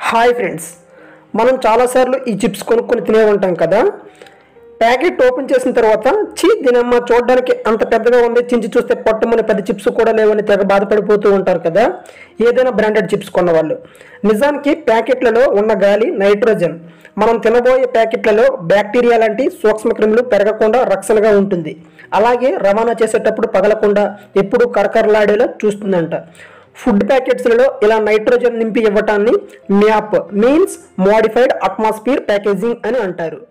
Hi friends, మనం చాలాసార్లు ఈ చిప్స్ కొనుక్కొని తినే ఉంటాం కదా. ప్యాకెట్ ఓపెన్ చేసిన తర్వాత దీనమ్మ చూడడానికి అంత పెద్దగా ఉంది, చించి చూస్తే పట్టుమని పెద్ద చిప్స్ కూడా లేవని తెగ బాధపడిపోతూ ఉంటారు కదా ఏదైనా బ్రాండెడ్ చిప్స్ కొన్న వాళ్ళు. నిజానికి ప్యాకెట్లలో ఉన్న గాలి నైట్రోజన్ మనం తినబోయే ప్యాకెట్లలో బ్యాక్టీరియా లాంటి సూక్ష్మక్రిములు పెరగకుండా రక్షణగా ఉంటుంది. అలాగే రవాణా చేసేటప్పుడు పగలకుండా ఎప్పుడూ కరకరలాడేలా చూస్తుందంట. ఫుడ్ ప్యాకెట్స్లలో ఇలా నైట్రోజన్ నింపి ఇవ్వటాన్ని MAP means modified atmosphere packaging అని అంటారు.